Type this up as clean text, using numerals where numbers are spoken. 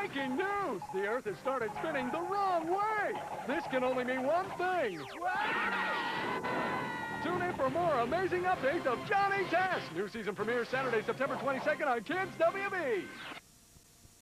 Breaking news! The Earth has started spinning the wrong way! This can only mean one thing! Tune in for more amazing updates of Johnny Test! New season premieres Saturday, September 22nd on Kids WB!